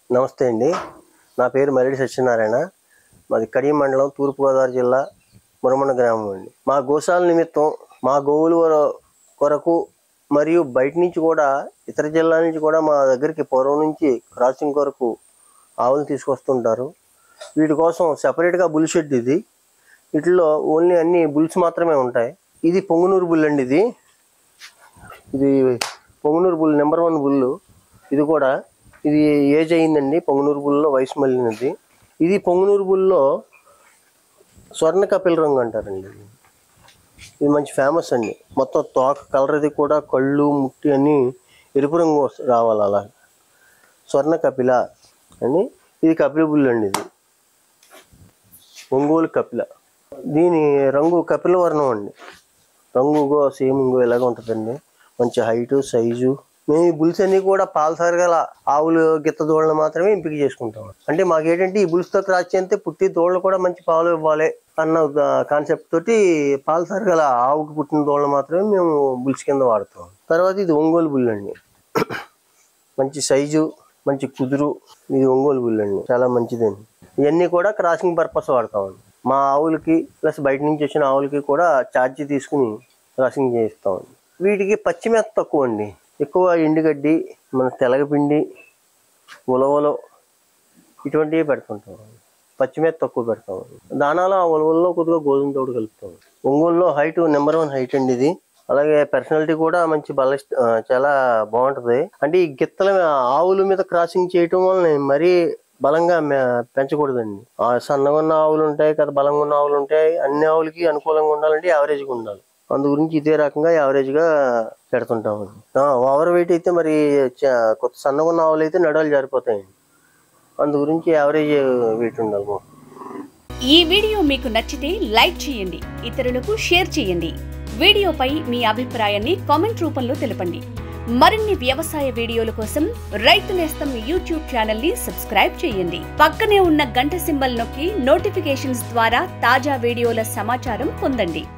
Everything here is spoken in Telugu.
నమస్తే అండి. నా పేరు మరిడి సత్యనారాయణ. మాది కడియం మండలం, తూర్పుగోదావరి జిల్లా, మురమణ గ్రామం అండి. మా గోశాల నిమిత్తం మా గోవుల కొరకు మరియు బయట నుంచి కూడా ఇతర జిల్లాల నుంచి కూడా మా దగ్గరికి పూర్వం నుంచి క్రాసింగ్ కొరకు ఆవులు తీసుకొస్తుంటారు. వీటి కోసం సెపరేట్గా బుల్ షెడ్ ఇది. వీటిలో ఓన్లీ అన్ని బుల్స్ మాత్రమే ఉంటాయి. ఇది పొంగునూరు బుల్ అండి. ఇది పొంగునూరు బుల్ నెంబర్ 1 బుల్లు. ఇది ఏజ్ అయిందండి. పొంగునూరు బుల్లో వయసు మళ్ళినది. ఇది పొంగునూరు బుల్లో స్వర్ణ కపిల రంగు అంటారండి. ఇది మంచి ఫేమస్ అండి. మొత్తం తోక కలర్ అది కూడా కళ్ళు ముట్టి అన్నీ ఎరుపు రంగు రావాలి. అలా స్వర్ణ కపిల అని. ఇది కపిల బుల్ అండి. ఇది ఒంగోలు కపిల. దీని రంగు కపిల వర్ణం అండి. రంగు సేమ్ ఇలాగ ఉంటుందండి. మంచి హైటు, సైజు. మేము ఈ బుల్స్ అన్నీ కూడా పాలసరగల ఆవులు, గిత్త దూడలు మాత్రమే ఎంపిక చేసుకుంటాం. అంటే మాకేంటంటే ఈ బుల్స్తో క్రాస్ చేస్తే పుట్టి దూడలు కూడా మంచి పాలు ఇవ్వాలి అన్న కాన్సెప్ట్ తోటి పాలసరగల ఆవుకి పుట్టిన దూడలు మాత్రమే మేము బుల్స్ కింద వాడతాం. తర్వాత ఇది ఒంగోలు బుల్ అండి. మంచి సైజు, మంచి కుదురు. ఇది ఒంగోలు బుల్ అండి. చాలా మంచిదండి. ఇవన్నీ కూడా క్రాసింగ్ పర్పస్ వాడతామండి. మా ఆవులకి ప్లస్ బయట నుంచి వచ్చిన ఆవులకి కూడా ఛార్జీ తీసుకుని క్రాసింగ్ చేయిస్తామండి. వీటికి పచ్చి మేత తక్కువ అండి. ఎక్కువ ఎండుగడ్డి, మన తెలగపిండి, ఉలవలు ఇటువంటివి పెడుతుంటాం. పచ్చి మేత తక్కువ పెడతాం. దానాలో ఆ ఉలవల్లో కొద్దిగా గోధుమ తోడు కలుపుతాం. ఒంగోలులో హైట్ నెంబర్ 1 హైట్ అండి ఇది. అలాగే పర్సనాలిటీ కూడా మంచి చాలా బాగుంటుంది. అంటే ఈ గిత్తల ఆవుల మీద క్రాసింగ్ చేయటం వల్ల మరీ బలంగా పెంచకూడదండి. సన్నగా ఉన్న ఆవులు ఉంటాయి కదా, బలంగా ఉన్న ఆవులు ఉంటాయి. అన్ని ఆవులకి అనుకూలంగా ఉండాలంటే యావరేజ్గా ఉండాలి. అందు గురించి ఇదే రకంగా యావరేజ్గా పెడుతుంటామండి. ఓవర్ వెయిట్ అయితే మరి కొత్త సన్నగా ఉన్న ఆవులు అయితే నడాలు జారిపోతాయండి. అందు గురించి యావరేజ్ వెయిట్ ఉండాలి. ఈ వీడియో మీకు నచ్చితే లైక్ చేయండి, ఇతరులకు షేర్ చేయండి. వీడియోపై మీ అభిప్రాయాన్ని కామెంట్ రూపంలో తెలపండి. మరిన్ని వ్యవసాయ వీడియోల కోసం రైతు నేస్తం యూట్యూబ్ ఛానల్ ని సబ్స్క్రైబ్ చేయండి. పక్కనే ఉన్న గంట సింబల్ నొక్కి నోటిఫికేషన్స్ ద్వారా తాజా వీడియోల సమాచారం పొందండి.